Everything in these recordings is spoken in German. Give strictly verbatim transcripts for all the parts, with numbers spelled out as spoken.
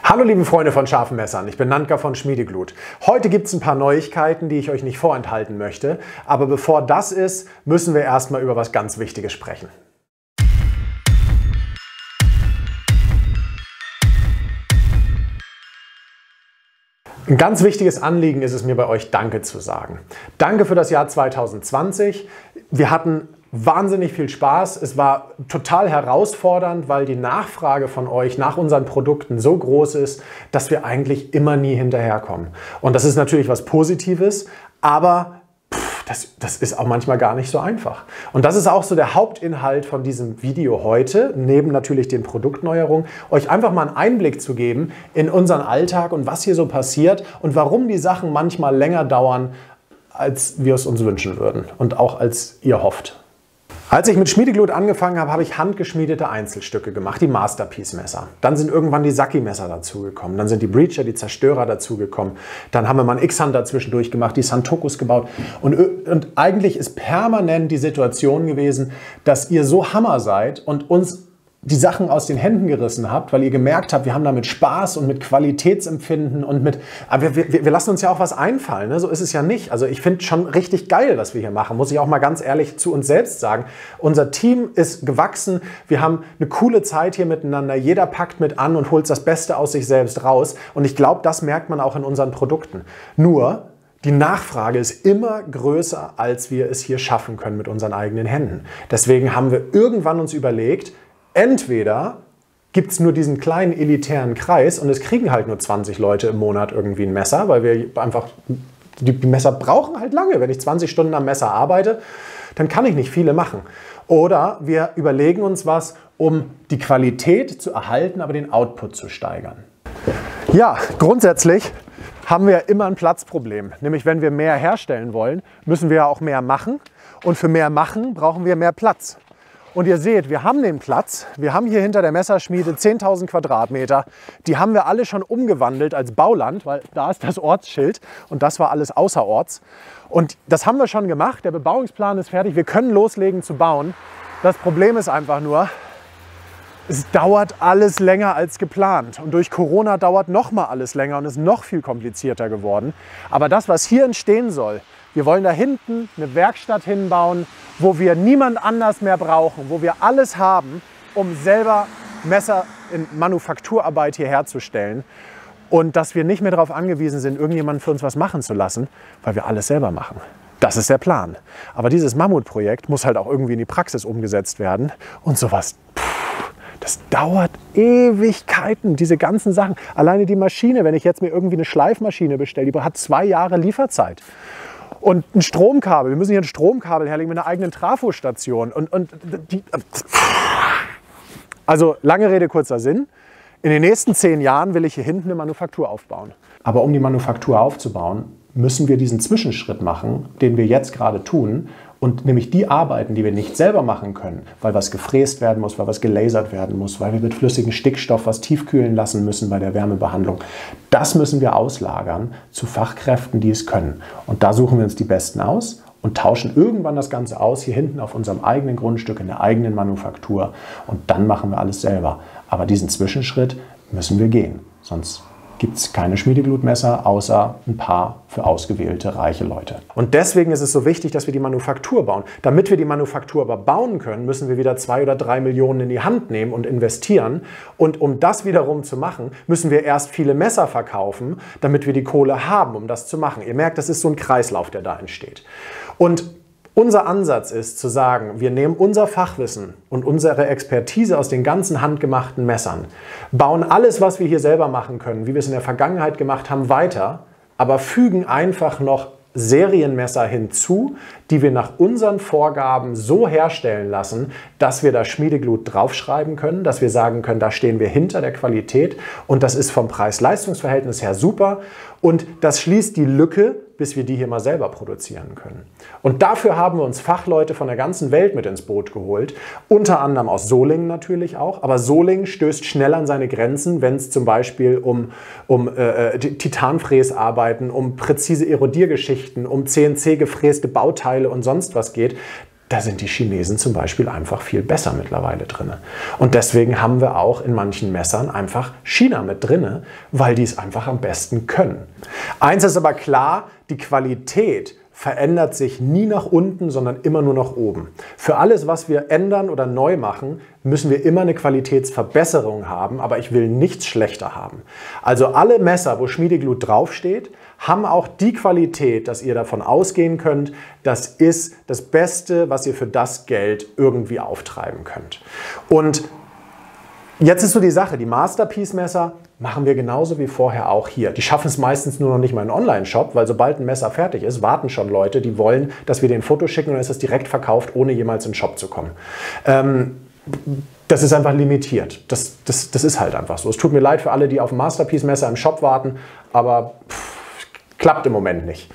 Hallo liebe Freunde von scharfen Messern, ich bin Nandka von Schmiedeglut. Heute gibt es ein paar Neuigkeiten, die ich euch nicht vorenthalten möchte. Aber bevor das ist, müssen wir erstmal über was ganz Wichtiges sprechen. Ein ganz wichtiges Anliegen ist es mir, bei euch Danke zu sagen. Danke für das Jahr zweitausendzwanzig. Wir hatten wahnsinnig viel Spaß. Es war total herausfordernd, weil die Nachfrage von euch nach unseren Produkten so groß ist, dass wir eigentlich immer nie hinterherkommen. Und das ist natürlich was Positives, aber pff, das, das ist auch manchmal gar nicht so einfach. Und das ist auch so der Hauptinhalt von diesem Video heute, neben natürlich den Produktneuerungen, euch einfach mal einen Einblick zu geben in unseren Alltag und was hier so passiert und warum die Sachen manchmal länger dauern, als wir es uns wünschen würden und auch als ihr hofft. Als ich mit Schmiedeglut angefangen habe, habe ich handgeschmiedete Einzelstücke gemacht, die Masterpiece-Messer. Dann sind irgendwann die Saki-Messer dazugekommen, dann sind die Breacher, die Zerstörer dazugekommen. Dann haben wir mal einen X-Hunter zwischendurch gemacht, die Santokus gebaut. Und, und eigentlich ist permanent die Situation gewesen, dass ihr so Hammer seid und uns die Sachen aus den Händen gerissen habt, weil ihr gemerkt habt, wir haben damit Spaß und mit Qualitätsempfinden und mit, aber wir, wir, wir lassen uns ja auch was einfallen, ne? So ist es ja nicht. Also ich finde schon richtig geil, was wir hier machen, muss ich auch mal ganz ehrlich zu uns selbst sagen. Unser Team ist gewachsen, wir haben eine coole Zeit hier miteinander, jeder packt mit an und holt das Beste aus sich selbst raus und ich glaube, das merkt man auch in unseren Produkten. Nur, die Nachfrage ist immer größer, als wir es hier schaffen können mit unseren eigenen Händen. Deswegen haben wir irgendwann uns überlegt, entweder gibt es nur diesen kleinen elitären Kreis und es kriegen halt nur zwanzig Leute im Monat irgendwie ein Messer, weil wir einfach, die Messer brauchen halt lange. Wenn ich zwanzig Stunden am Messer arbeite, dann kann ich nicht viele machen. Oder wir überlegen uns was, um die Qualität zu erhalten, aber den Output zu steigern. Ja, grundsätzlich haben wir immer ein Platzproblem. Nämlich wenn wir mehr herstellen wollen, müssen wir auch mehr machen. Und für mehr machen brauchen wir mehr Platz. Und ihr seht, wir haben den Platz, wir haben hier hinter der Messerschmiede zehntausend Quadratmeter, die haben wir alle schon umgewandelt als Bauland, weil da ist das Ortsschild und das war alles außerorts. Und das haben wir schon gemacht, der Bebauungsplan ist fertig, wir können loslegen zu bauen. Das Problem ist einfach nur, es dauert alles länger als geplant und durch Corona dauert noch mal alles länger und ist noch viel komplizierter geworden. Aber das, was hier entstehen soll, wir wollen da hinten eine Werkstatt hinbauen, wo wir niemand anders mehr brauchen, wo wir alles haben, um selber Messer in Manufakturarbeit hier herzustellen und dass wir nicht mehr darauf angewiesen sind, irgendjemanden für uns was machen zu lassen, weil wir alles selber machen. Das ist der Plan. Aber dieses Mammutprojekt muss halt auch irgendwie in die Praxis umgesetzt werden und sowas. Pff, das dauert Ewigkeiten, diese ganzen Sachen. Alleine die Maschine, wenn ich jetzt mir irgendwie eine Schleifmaschine bestelle, die hat zwei Jahre Lieferzeit. Und ein Stromkabel, wir müssen hier ein Stromkabel herlegen mit einer eigenen Trafostation. Und, und die, also lange Rede, kurzer Sinn. In den nächsten zehn Jahren will ich hier hinten eine Manufaktur aufbauen. Aber um die Manufaktur aufzubauen, müssen wir diesen Zwischenschritt machen, den wir jetzt gerade tun. Und nämlich die Arbeiten, die wir nicht selber machen können, weil was gefräst werden muss, weil was gelasert werden muss, weil wir mit flüssigem Stickstoff was tiefkühlen lassen müssen bei der Wärmebehandlung, das müssen wir auslagern zu Fachkräften, die es können. Und da suchen wir uns die Besten aus und tauschen irgendwann das Ganze aus, hier hinten auf unserem eigenen Grundstück, in der eigenen Manufaktur. Und dann machen wir alles selber. Aber diesen Zwischenschritt müssen wir gehen, sonst gibt es keine Schmiedeglutmesser, außer ein paar für ausgewählte, reiche Leute. Und deswegen ist es so wichtig, dass wir die Manufaktur bauen. Damit wir die Manufaktur aber bauen können, müssen wir wieder zwei oder drei Millionen in die Hand nehmen und investieren. Und um das wiederum zu machen, müssen wir erst viele Messer verkaufen, damit wir die Kohle haben, um das zu machen. Ihr merkt, das ist so ein Kreislauf, der da entsteht. Und unser Ansatz ist zu sagen, wir nehmen unser Fachwissen und unsere Expertise aus den ganzen handgemachten Messern, bauen alles, was wir hier selber machen können, wie wir es in der Vergangenheit gemacht haben, weiter, aber fügen einfach noch Serienmesser hinzu, die wir nach unseren Vorgaben so herstellen lassen, dass wir da Schmiedeglut draufschreiben können, dass wir sagen können, da stehen wir hinter der Qualität und das ist vom Preis-Leistungs-Verhältnis her super und das schließt die Lücke, bis wir die hier mal selber produzieren können. Und dafür haben wir uns Fachleute von der ganzen Welt mit ins Boot geholt, unter anderem aus Solingen natürlich auch, aber Solingen stößt schnell an seine Grenzen, wenn es zum Beispiel um, um äh, Titanfräsarbeiten, um präzise Erodiergeschichten, um C N C gefräste Bauteile und sonst was geht. da sind die Chinesen zum Beispiel einfach viel besser mittlerweile drin. Und deswegen haben wir auch in manchen Messern einfach China mit drin, weil die es einfach am besten können. Eins ist aber klar, die Qualität verändert sich nie nach unten, sondern immer nur nach oben. Für alles, was wir ändern oder neu machen, müssen wir immer eine Qualitätsverbesserung haben, aber ich will nichts schlechter haben. Also alle Messer, wo Schmiedeglut draufsteht, haben auch die Qualität, dass ihr davon ausgehen könnt, das ist das Beste, was ihr für das Geld irgendwie auftreiben könnt. Und jetzt ist so die Sache, die Masterpiece-Messer machen wir genauso wie vorher auch hier. Die schaffen es meistens nur noch nicht mal in einen Online-Shop, weil sobald ein Messer fertig ist, warten schon Leute, die wollen, dass wir den Foto schicken und dann ist es direkt verkauft, ohne jemals in den Shop zu kommen. Ähm, das ist einfach limitiert. Das, das, das ist halt einfach so. Es tut mir leid für alle, die auf ein Masterpiece-Messer im Shop warten, aber pff, klappt im Moment nicht.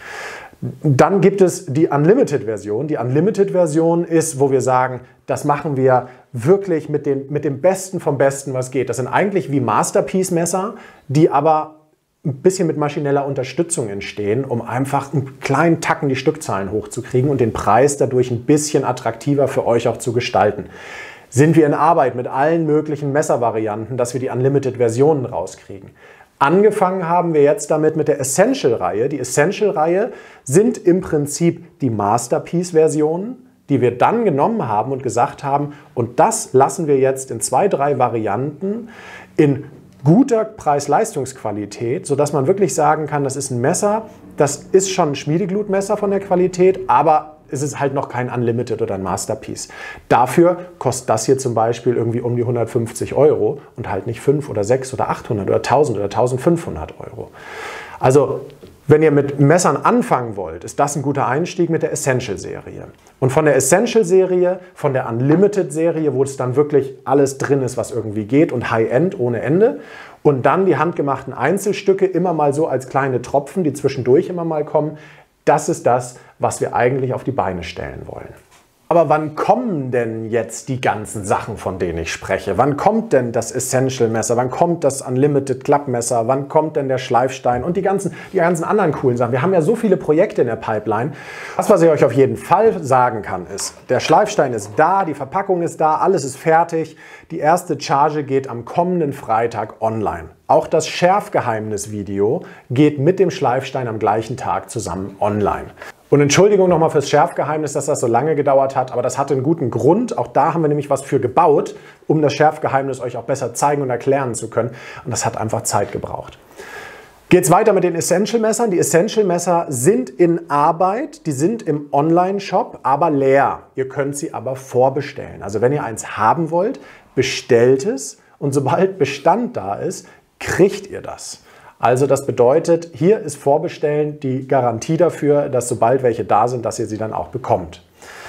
Dann gibt es die Unlimited-Version. Die Unlimited-Version ist, wo wir sagen, das machen wir wirklich mit, den, mit dem Besten vom Besten, was geht. Das sind eigentlich wie Masterpiece-Messer, die aber ein bisschen mit maschineller Unterstützung entstehen, um einfach einen kleinen Tacken die Stückzahlen hochzukriegen und den Preis dadurch ein bisschen attraktiver für euch auch zu gestalten. Sind wir in Arbeit mit allen möglichen Messervarianten, dass wir die Unlimited-Versionen rauskriegen. Angefangen haben wir jetzt damit mit der Essential-Reihe. Die Essential-Reihe sind im Prinzip die Masterpiece-Versionen, die wir dann genommen haben und gesagt haben, und das lassen wir jetzt in zwei, drei Varianten in guter Preis-Leistungsqualität, sodass man wirklich sagen kann, das ist ein Messer, das ist schon ein Schmiedeglutmesser von der Qualität, aber es ist halt noch kein Unlimited oder ein Masterpiece. Dafür kostet das hier zum Beispiel irgendwie um die hundertfünfzig Euro und halt nicht fünf oder sechs oder achthundert oder tausend oder eintausendfünfhundert Euro. Also, wenn ihr mit Messern anfangen wollt, ist das ein guter Einstieg mit der Essential-Serie. Und von der Essential-Serie, von der Unlimited-Serie, wo es dann wirklich alles drin ist, was irgendwie geht und High-End ohne Ende. Und dann die handgemachten Einzelstücke immer mal so als kleine Tropfen, die zwischendurch immer mal kommen. Das ist das, was wir eigentlich auf die Beine stellen wollen. Aber wann kommen denn jetzt die ganzen Sachen, von denen ich spreche? Wann kommt denn das Essential-Messer? Wann kommt das Unlimited-Klappmesser? Wann kommt denn der Schleifstein? Und die ganzen, die ganzen anderen coolen Sachen. Wir haben ja so viele Projekte in der Pipeline. Das, was ich euch auf jeden Fall sagen kann, ist, der Schleifstein ist da, die Verpackung ist da, alles ist fertig. Die erste Charge geht am kommenden Freitag online. Auch das Schärfgeheimnis-Video geht mit dem Schleifstein am gleichen Tag zusammen online. Und Entschuldigung nochmal fürs Schärfgeheimnis, dass das so lange gedauert hat, aber das hatte einen guten Grund. Auch da haben wir nämlich was für gebaut, um das Schärfgeheimnis euch auch besser zeigen und erklären zu können. Und das hat einfach Zeit gebraucht. Geht's weiter mit den Essential-Messern. Die Essential-Messer sind in Arbeit, die sind im Online-Shop, aber leer. Ihr könnt sie aber vorbestellen. Also wenn ihr eins haben wollt, bestellt es und sobald Bestand da ist, kriegt ihr das. Also das bedeutet, hier ist Vorbestellen die Garantie dafür, dass sobald welche da sind, dass ihr sie dann auch bekommt.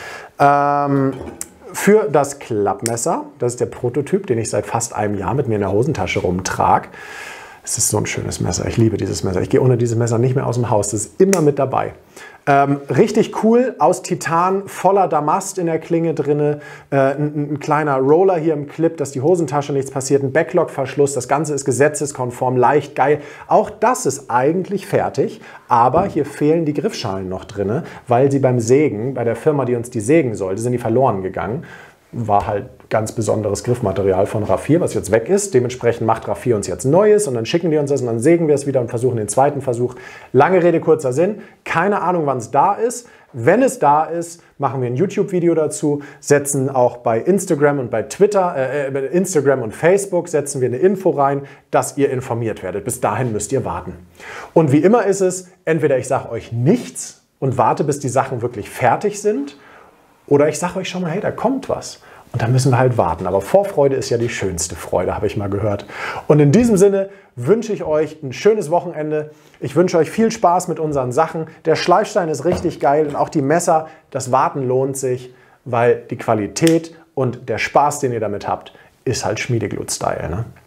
Ähm, für das Klappmesser, das ist der Prototyp, den ich seit fast einem Jahr mit mir in der Hosentasche rumtrage. Es ist so ein schönes Messer, ich liebe dieses Messer. Ich gehe ohne dieses Messer nicht mehr aus dem Haus, das ist immer mit dabei. Ähm, richtig cool, aus Titan, voller Damast in der Klinge drin, äh, ein, ein kleiner Roller hier im Clip, dass die Hosentasche nichts passiert, ein Backlog-Verschluss, das Ganze ist gesetzeskonform, leicht, geil. Auch das ist eigentlich fertig, aber hier fehlen die Griffschalen noch drin, weil sie beim Sägen, bei der Firma, die uns die sägen sollte, sind die verloren gegangen. War halt ganz besonderes Griffmaterial von Raffir, was jetzt weg ist. Dementsprechend macht Raffir uns jetzt Neues und dann schicken die uns das und dann sägen wir es wieder und versuchen den zweiten Versuch. Lange Rede, kurzer Sinn. Keine Ahnung, wann es da ist. Wenn es da ist, machen wir ein YouTube-Video dazu, setzen auch bei Instagram und bei Twitter, äh, bei Instagram und Facebook setzen wir eine Info rein, dass ihr informiert werdet. Bis dahin müsst ihr warten. Und wie immer ist es, entweder ich sage euch nichts und warte, bis die Sachen wirklich fertig sind, oder ich sage euch schon mal, hey, da kommt was. Und dann müssen wir halt warten. Aber Vorfreude ist ja die schönste Freude, habe ich mal gehört. Und in diesem Sinne wünsche ich euch ein schönes Wochenende. Ich wünsche euch viel Spaß mit unseren Sachen. Der Schleifstein ist richtig geil und auch die Messer, das Warten lohnt sich, weil die Qualität und der Spaß, den ihr damit habt, ist halt Schmiedeglut-Style, ne?